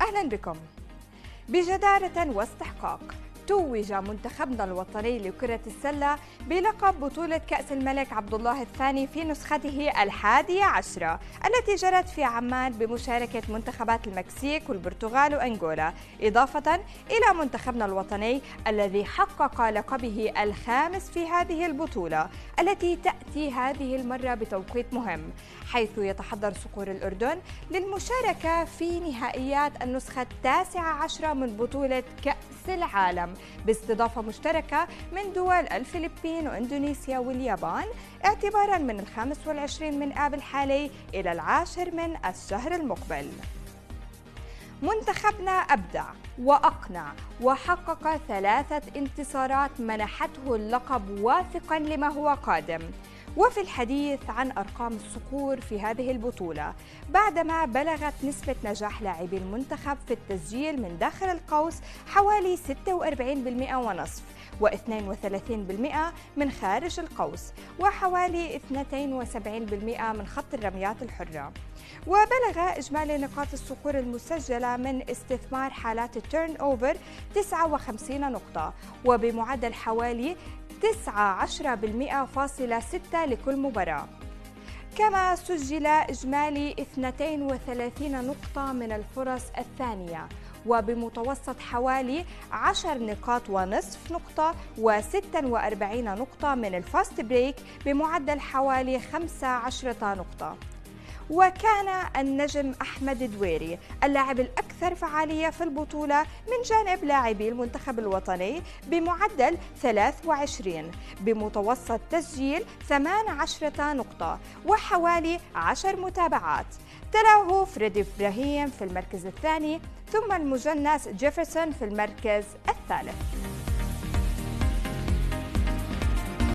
أهلا بكم. بجدارة واستحقاق توج منتخبنا الوطني لكرة السلة بلقب بطولة كأس الملك عبد الله الثاني في نسخته 11 التي جرت في عمان بمشاركة منتخبات المكسيك والبرتغال وأنغولا، إضافة إلى منتخبنا الوطني الذي حقق لقبه الخامس في هذه البطولة التي تأتي هذه المرة بتوقيت مهم، حيث يتحضر صقور الأردن للمشاركة في نهائيات النسخة 19 من بطولة كأس العالم باستضافة مشتركة من دول الفلبين وإندونيسيا واليابان اعتباراً من 25 من آب الحالي إلى 10 من الشهر المقبل. منتخبنا أبدع وأقنع وحقق 3 انتصارات منحته اللقب واثقاً لما هو قادم. وفي الحديث عن أرقام الصقور في هذه البطولة، بعدما بلغت نسبة نجاح لاعبي المنتخب في التسجيل من داخل القوس حوالي 46% ونصف، و32% من خارج القوس، وحوالي 72% من خط الرميات الحرة. وبلغ إجمالي نقاط الصقور المسجلة من استثمار حالات التيرن أوفر 59 نقطة، وبمعدل حوالي 19.6 لكل مباراة. كما سجل إجمالي 32 نقطة من الفرص الثانية، وبمتوسط حوالي 10 نقاط ونصف نقطة، و46 نقطة من الفاست بريك بمعدل حوالي 15 نقطة. وكان النجم أحمد دويري اللاعب الأكثر فعالية في البطولة من جانب لاعبي المنتخب الوطني بمعدل 23 بمتوسط تسجيل 18 نقطة وحوالي 10 متابعات. تلاه فريدي إبراهيم في المركز الثاني، ثم المجنس جيفرسون في المركز الثالث.